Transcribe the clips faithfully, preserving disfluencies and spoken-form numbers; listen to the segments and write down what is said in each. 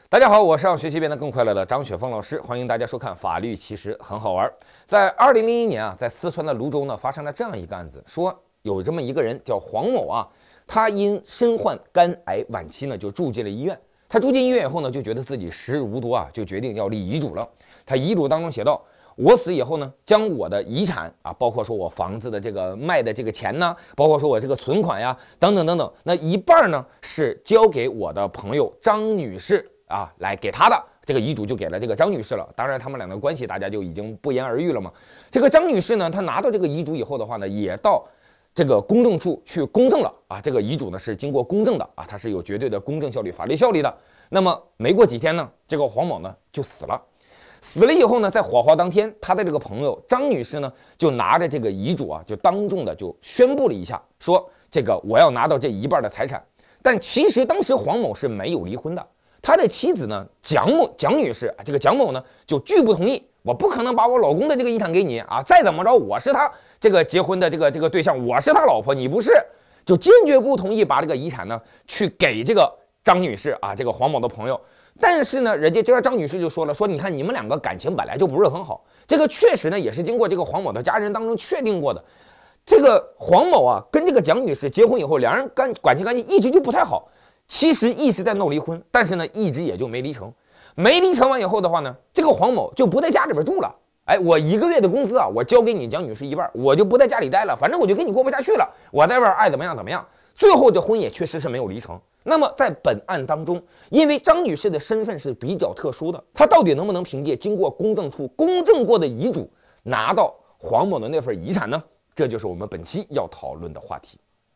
大家好，我是让学习变得更快乐的张雪峰老师，欢迎大家收看《法律其实很好玩》。在二零零一年啊，在四川的泸州呢，发生了这样一个案子，说有这么一个人叫黄某啊，他因身患肝癌晚期呢，就住进了医院。他住进医院以后呢，就觉得自己时日无多啊，就决定要立遗嘱了。他遗嘱当中写道：我死以后呢，将我的遗产啊，包括说我房子的这个卖的这个钱呢，包括说我这个存款呀，等等等等，那一半呢是交给我的朋友张女士啊，来给她的。这个遗嘱就给了这个张女士了。当然，他们两个关系大家就已经不言而喻了嘛。这个张女士呢，她拿到这个遗嘱以后的话呢，也到这个公证处去公证了啊。这个遗嘱呢是经过公证的啊，它是有绝对的公证效力、法律效力的。那么没过几天呢，这个黄某呢就死了。死了以后呢，在火化当天，他的这个朋友张女士呢，就拿着这个遗嘱啊，就当众的就宣布了一下，说这个我要拿到这一半的财产。但其实当时黄某是没有离婚的，他的妻子呢，蒋某蒋女士啊，这个蒋某呢就拒不同意，我不可能把我老公的这个遗产给你啊，再怎么着我是他这个结婚的这个这个对象，我是他老婆，你不是，就坚决不同意把这个遗产呢去给这个张女士啊，这个黄某的朋友。但是呢，人家这个张女士就说了，说你看你们两个感情本来就不是很好，这个确实呢也是经过这个黄某的家人当中确定过的。这个黄某啊跟这个蒋女士结婚以后，两人感感情关系一直就不太好，其实一直在闹离婚，但是呢一直也就没离成。没离成完以后的话呢，这个黄某就不在家里边住了。哎，我一个月的工资啊，我交给你蒋女士一半，我就不在家里待了，反正我就跟你过不下去了，我在外爱怎么样怎么样。最后这婚也确实是没有离成。那么在本案当中，因为张女士的身份是比较特殊的，她到底能不能凭借经过公证处公证过的遗嘱拿到黄某的那份遗产呢？这就是我们本期要讨论的话题。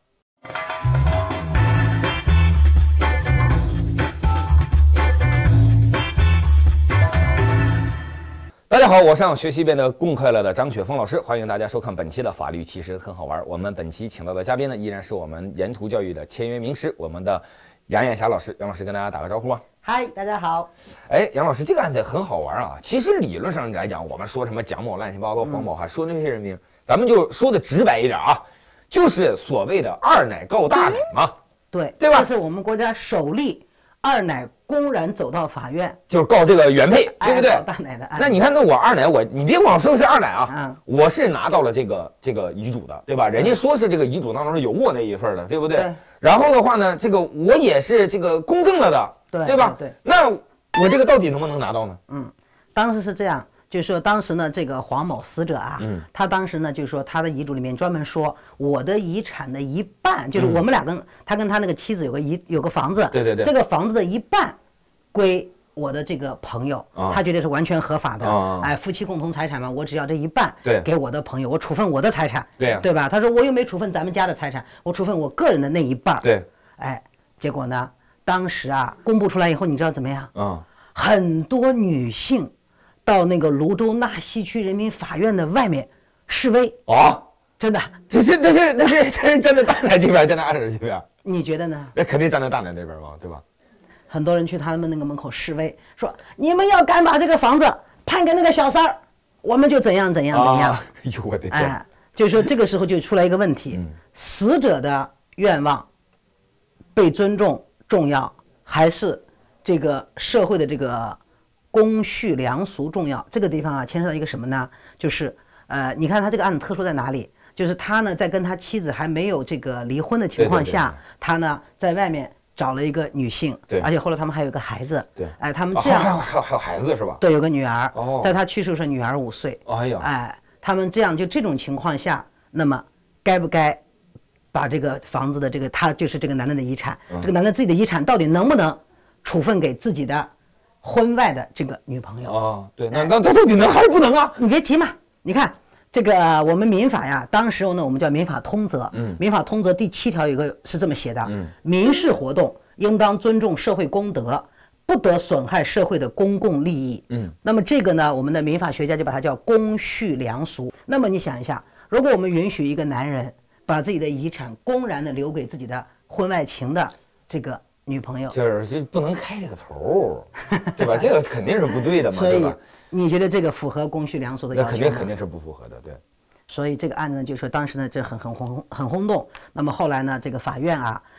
大家好，我是让学习变得更快乐的张雪峰老师，欢迎大家收看本期的法律其实很好玩。我们本期请到的嘉宾呢，依然是我们沿途教育的签约名师，我们的杨艳霞老师。杨老师跟大家打个招呼吧。 嗨，大家好。 哎，杨老师，这个案子很好玩啊。其实理论上来讲，我们说什么蒋某乱七八糟、黄某还说那些人名，咱们就说的直白一点啊，就是所谓的二奶告大奶嘛。 对， 对吧？ 这是我们国家首例二奶公然走到法院， 就是告这个原配，对不对？ 告大奶的案。 那你看，那我二奶，我你别光说是二奶啊， 嗯、 我是拿到了这个这个遗嘱的，对吧？人家说是这个遗嘱当中是有我那一份的，对不对？ 对。 然后的话呢，这个我也是这个公证了的， 对对吧？ 对。对那我这个到底能不能拿到呢？ 嗯，当时是这样。就是说，当时呢，这个黄某死者啊，嗯，他当时呢，就是说他的遗嘱里面专门说，我的遗产的一半，就是我们俩跟、嗯、他跟他那个妻子有个遗有个房子， 对对对， 这个房子的一半归我的这个朋友， 哦、 他觉得是完全合法的， 哦、 哎，夫妻共同财产嘛，我只要这一半， 对， 给我的朋友，我处分我的财产， 对呀、啊， 对吧？他说我又没处分咱们家的财产，我处分我个人的那一半， 对， 哎，结果呢，当时啊，公布出来以后，你知道怎么样？ 啊、哦， 很多女性。到那个泸州纳溪区人民法院的外面示威哦， 真的， 这是那是那是这是站在大奶这边，站在二奶这边， 你觉得呢？ 那肯定站在大奶那边嘛，对吧？ 很多人去他们那个门口示威，说你们要敢把这个房子判给那个小三儿，我们就怎样怎样怎样。 哎呦我的天！ 哎，就是说这个时候就出来一个问题：嗯、死者的愿望被尊重重要，还是这个社会的这个？公序良俗重要，这个地方啊，牵涉到一个什么呢？就是呃，你看他这个案子特殊在哪里？就是他呢，在跟他妻子还没有这个离婚的情况下，对对对对他呢在外面找了一个女性， 对， 而且后来他们还有个孩子， 对， 哎，他们这样、 哦、还有还有孩子是吧？ 对，有个女儿， 哦， 在他去世时女儿五岁， 哎呀， 哎，他们这样就这种情况下，那么该不该把这个房子的这个他就是这个男的的遗产，嗯、这个男的自己的遗产到底能不能处分给自己的？婚外的这个女朋友哦，对，那那他到底能还是不能啊？ 你别提嘛，你看这个我们民法呀，当时候呢我们叫民法通则，嗯，民法通则第七条有个是这么写的，嗯，民事活动应当尊重社会公德，不得损害社会的公共利益，嗯，那么这个呢，我们的民法学家就把它叫公序良俗。那么你想一下，如果我们允许一个男人把自己的遗产公然的留给自己的婚外情的这个。女朋友就是就不能开这个头，对吧？这个肯定是不对的嘛，对吧？ 所以你觉得这个符合公序良俗的要求吗？ 那肯定肯定是不符合的，对。 所以这个案子呢，就说当时呢，这很很轰很轰动。那么后来呢，这个法院啊，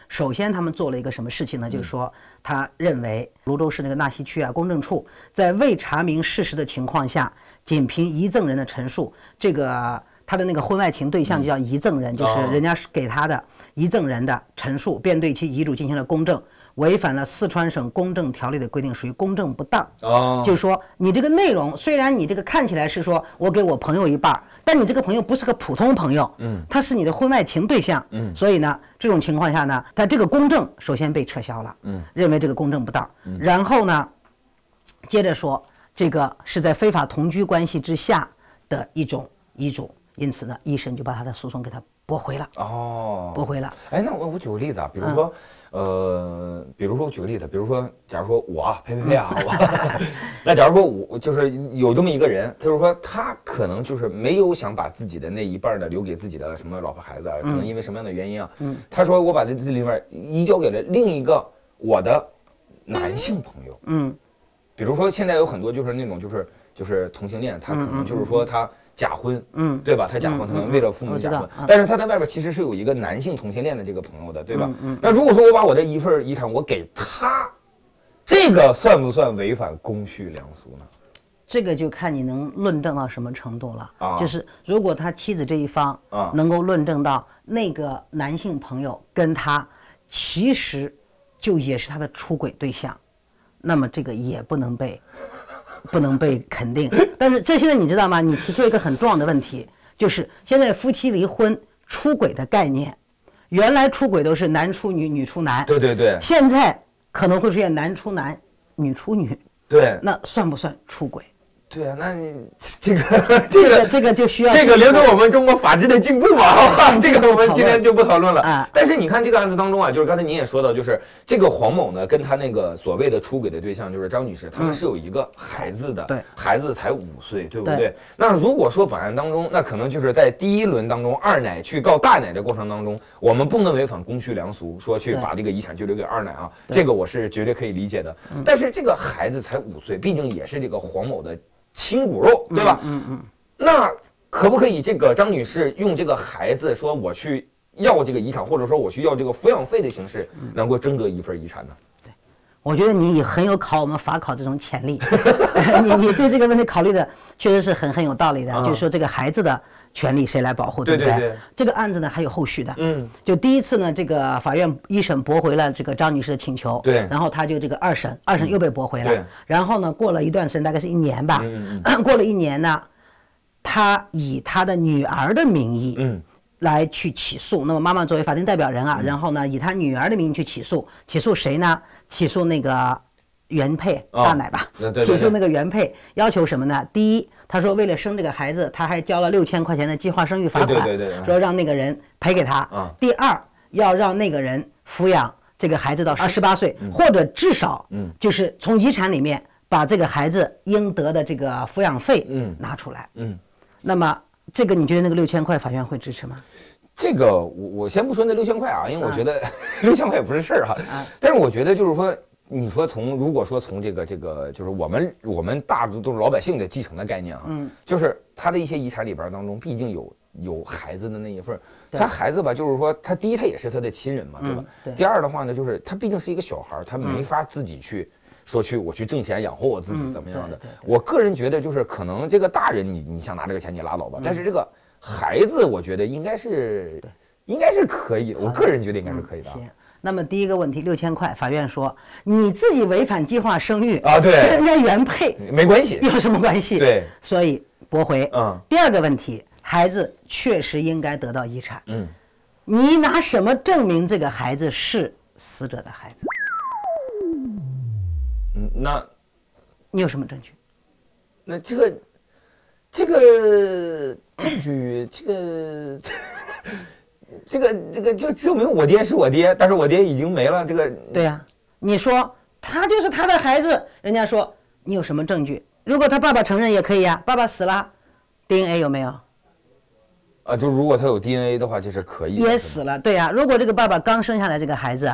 首先他们做了一个什么事情呢？就是说，他认为泸州市那个纳溪区啊公证处在未查明事实的情况下，仅凭遗赠人的陈述，这个他的那个婚外情对象就叫遗赠人，就是人家给他的遗赠人的陈述，便对其遗嘱进行了公证。违反了四川省公证条例的规定，属于公证不当。哦，就是说你这个内容虽然你这个看起来是说我给我朋友一半，但你这个朋友不是个普通朋友，嗯，他是你的婚外情对象，嗯，所以呢，这种情况下呢，他这个公证首先被撤销了，嗯，认为这个公证不当，嗯，然后呢，接着说这个是在非法同居关系之下的一种遗嘱，因此呢，一审就把他的诉讼给他驳回了。哦，驳回了。 哎，那我我举个例子啊，比如说，嗯、呃，比如说我举个例子，比如说，假如说我啊，呸呸呸啊，我，那假如说我就是有这么一个人，就是说他可能就是没有想把自己的那一半呢留给自己的什么老婆孩子啊，可能因为什么样的原因啊，嗯，他说我把这这里面移交给了另一个我的男性朋友，嗯，比如说现在有很多就是那种就是就是同性恋，他可能就是说他。假婚，嗯，对吧？他假婚，可能为了父母假婚，嗯、但是他在外边其实是有一个男性同性恋的这个朋友的，对吧？嗯嗯、那如果说我把我这一份遗产我给他，这个算不算违反公序良俗呢？ 这个就看你能论证到什么程度了。啊，就是如果他妻子这一方啊能够论证到那个男性朋友跟他其实就也是他的出轨对象，那么这个也不能被。不能被肯定，但是这现在你知道吗？你提出一个很重要的问题，就是现在夫妻离婚出轨的概念，原来出轨都是男出女，女出男， 对对对， 现在可能会出现男出男，女出女， 对， 那算不算出轨？ 对啊，那你这个这个这个就需要这个留给我们中国法治的进步嘛，好吧？这个我们今天就不讨论了啊。但是你看这个案子当中啊，就是刚才您也说到，就是这个黄某呢，跟他那个所谓的出轨的对象就是张女士，他们是有一个孩子的，对，孩子才五岁，对不对？那如果说本案当中，那可能就是在第一轮当中，二奶去告大奶的过程当中，我们不能违反公序良俗，说去把这个遗产就留给二奶啊，这个我是绝对可以理解的。但是这个孩子才五岁，毕竟也是这个黄某的亲骨肉，对吧？嗯 嗯, 嗯。那可不可以这个张女士用这个孩子说我去要这个遗产，或者说我去要这个抚养费的形式，能够争得一份遗产呢？ 对，我觉得你很有考我们法考这种潜力。你你对这个问题考虑的确实是很很有道理的，嗯、就是说这个孩子的权利谁来保护，对不对？对对对，这个案子呢还有后续的，嗯，就第一次呢，这个法院一审驳回了这个张女士的请求，对，然后他就这个二审，二审又被驳回了，对，然后呢，过了一段时间，大概是一年吧，嗯嗯，过了一年呢，他以他的女儿的名义，嗯，来去起诉，那么妈妈作为法定代表人啊，嗯、然后呢，以他女儿的名义去起诉，起诉谁呢？起诉那个原配、哦、大奶吧，对对对，起诉那个原配，要求什么呢？第一。他说为了生这个孩子，他还交了六千块钱的计划生育罚款，对对对对，说让那个人赔给他。啊、第二，要让那个人抚养这个孩子到十八岁，嗯、或者至少，嗯，就是从遗产里面把这个孩子应得的这个抚养费，嗯，拿出来，嗯。那么这个你觉得那个六千块法院会支持吗？ 这个我我先不说那六千块啊，因为我觉得六千块也不是事儿哈，啊、但是我觉得就是说。你说从如果说从这个这个就是我们我们大都是老百姓的继承的概念啊，嗯，就是他的一些遗产里边当中，毕竟有有孩子的那一份，他孩子吧，就是说他第一他也是他的亲人嘛，对吧？嗯、对。第二的话呢，就是他毕竟是一个小孩，他没法自己去说去我去挣钱养活我自己怎么样的。嗯、对对对，我个人觉得就是可能这个大人你你想拿这个钱你拉倒吧，嗯、但是这个孩子我觉得应该是应该是可以的，我个人觉得应该是可以的。 嗯那么第一个问题，六千块，法院说你自己违反计划生育啊，对， 跟人家原配没关系， 有什么关系？ 对， 所以驳回。嗯。第二个问题，孩子确实应该得到遗产。嗯。你拿什么证明这个孩子是死者的孩子？ 嗯，那你有什么证据？ 那这个这个证据，这个。这个这个就证明我爹是我爹，但是我爹已经没了。这个对呀、啊，你说他就是他的孩子，人家说你有什么证据？如果他爸爸承认也可以呀、啊，爸爸死了 ，D N A 有没有？ 啊，就如果他有 D N A 的话，这是可以的。 也死了，对呀、啊。如果这个爸爸刚生下来这个孩子，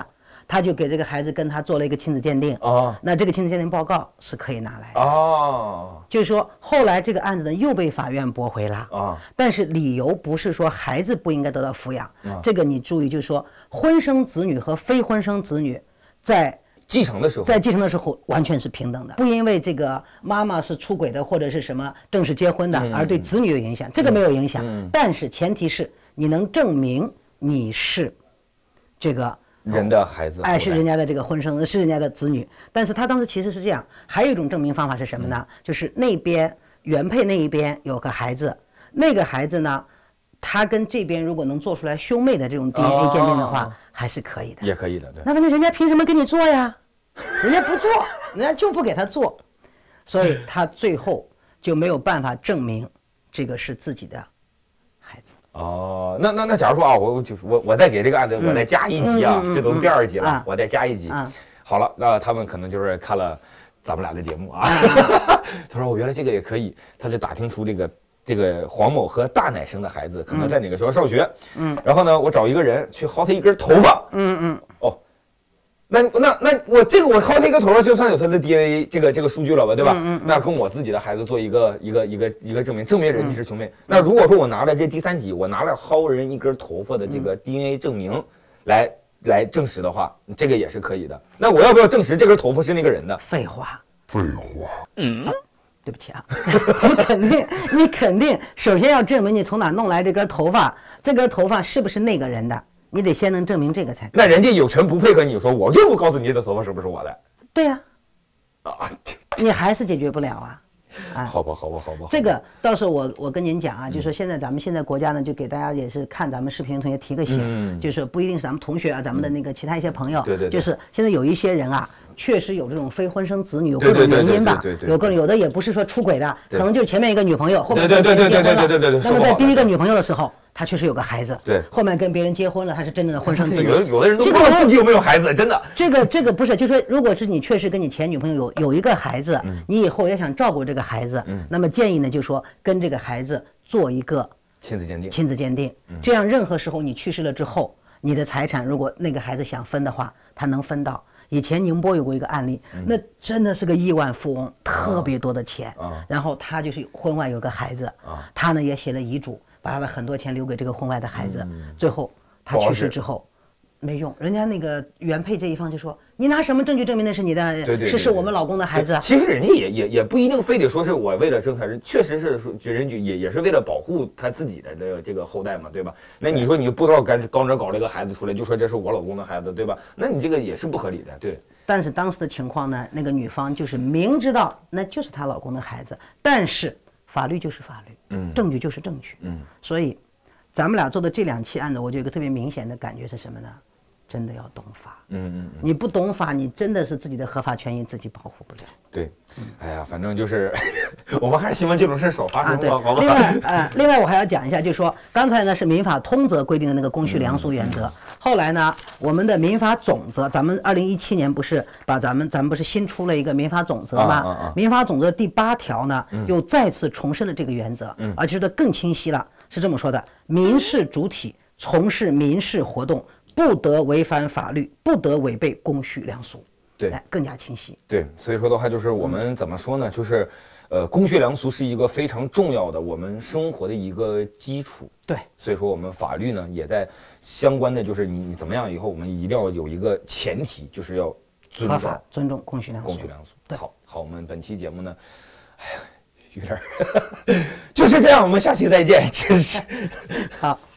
他就给这个孩子跟他做了一个亲子鉴定啊， 那这个亲子鉴定报告是可以拿来的哦， 就是说后来这个案子呢又被法院驳回了啊， 但是理由不是说孩子不应该得到抚养， 啊、 这个你注意，就是说婚生子女和非婚生子女在继承的时候， 在继承的时候完全是平等的，不因为这个妈妈是出轨的或者是什么正式结婚的、嗯、而对子女有影响，这个没有影响、嗯嗯、但是前提是你能证明你是这个人的孩子， 哎，是人家的这个婚生，是人家的子女。但是他当时其实是这样，还有一种证明方法是什么呢？嗯、就是那边原配那一边有个孩子，那个孩子呢，他跟这边如果能做出来兄妹的这种 D N A 鉴定的话，哦、还是可以的， 也可以的。对， 那么人家凭什么给你做呀？人家不做，人家就不给他做，所以他最后就没有办法证明这个是自己的孩子。 哦，那那那，假如说啊，我就是我我再给这个案子我再加一集啊，嗯、这都是第二集了，嗯、我再加一集。嗯、好了，那他们可能就是看了咱们俩的节目啊，嗯、他说我原来这个也可以，他就打听出这个这个黄某和大奶生的孩子可能在哪个学校上学，嗯，然后呢，我找一个人去薅他一根头发， 嗯嗯， 哦。那那那我这个我薅他一个头，就算有他的 D N A 这个这个数据了吧，对吧？嗯嗯、那跟我自己的孩子做一个一个一个一个证明，证明人家是兄妹。嗯、那如果说我拿了这第三集，我拿了薅人一根头发的这个 D N A 证明来、嗯、来证实的话，这个也是可以的。那我要不要证实这根头发是那个人的？ 废话， 废话。嗯、 啊，对不起啊，你肯定你肯定首先要证明你从哪弄来这根头发，这根头发是不是那个人的？你得先能证明这个才。 那人家有权不配合你说，我就不告诉你的头发是不是我的。 对呀、 啊，啊， 你还是解决不了啊。 啊，好吧，好吧，好吧。 这个到时候我我跟您讲啊，嗯、就是说现在咱们现在国家呢，就给大家也是看咱们视频同学提个醒，嗯、就是不一定是咱们同学啊，咱们的那个其他一些朋友， 对对、嗯， 就是现在有一些人啊，确实有这种非婚生子女，有各种原因吧，有各种有的也不是说出轨的，可能就是前面一个女朋友，后面跟别人结婚了， 对对对对对。 那么在第一个女朋友的时候，他确实有个孩子， 对， 后面跟别人结婚了，他是真正的婚生子女。 有的有的人都不知道自己有没有孩子，真的。 这个这个不是，就是说，如果是你确实跟你前女朋友有有一个孩子， 嗯、 你以后也想照顾这个孩子，嗯、那么建议呢，就是说跟这个孩子做一个亲子鉴定， 亲子鉴定，嗯、这样任何时候你去世了之后，你的财产如果那个孩子想分的话，他能分到。以前宁波有过一个案例，嗯、那真的是个亿万富翁，特别多的钱， 啊、 然后他就是婚外有个孩子， 啊、 他呢也写了遗嘱。把他的很多钱留给这个婚外的孩子，嗯、最后他去世之后，没用，人家那个原配这一方就说：“你拿什么证据证明那是你的？ 对对对是是我们老公的孩子。” 其实人家也也也不一定非得说是我为了生孩子，确实是说人家也也是为了保护他自己的这个这个后代嘛，对吧？那你说你不知道该高哪搞这个孩子出来，就说这是我老公的孩子，对吧？那你这个也是不合理的，对。 但是当时的情况呢，那个女方就是明知道那就是她老公的孩子，但是法律就是法律， 嗯， 证据就是证据， 嗯， 所以。咱们俩做的这两期案子，我就有一个特别明显的感觉是什么呢？真的要懂法， 嗯嗯，嗯你不懂法，你真的是自己的合法权益自己保护不了。 对，嗯、哎呀，反正就是我们还是希望这种事少发生吧， 啊、 好吧？ 另外，呃，另外我还要讲一下，就是说刚才呢是民法通则规定的那个公序良俗原则，嗯、后来呢我们的民法总则，咱们二零一七年不是把咱们咱们不是新出了一个民法总则吗？ 啊啊啊、 民法总则第八条呢、 嗯、 又再次重申了这个原则， 嗯、 而且说的更清晰了。是这么说的：民事主体从事民事活动，不得违反法律，不得违背公序良俗。 对， 更加清晰。 对，所以说的话，就是我们怎么说呢？就是呃，公序良俗是一个非常重要的我们生活的一个基础。 对， 所以说我们法律呢也在相关的，就是你你怎么样以后，我们一定要有一个前提，就是要尊重合法尊重公序良俗。 公序良俗。好好，我们本期节目呢，哎呀。有点就是这样，我们下期再见，真是好。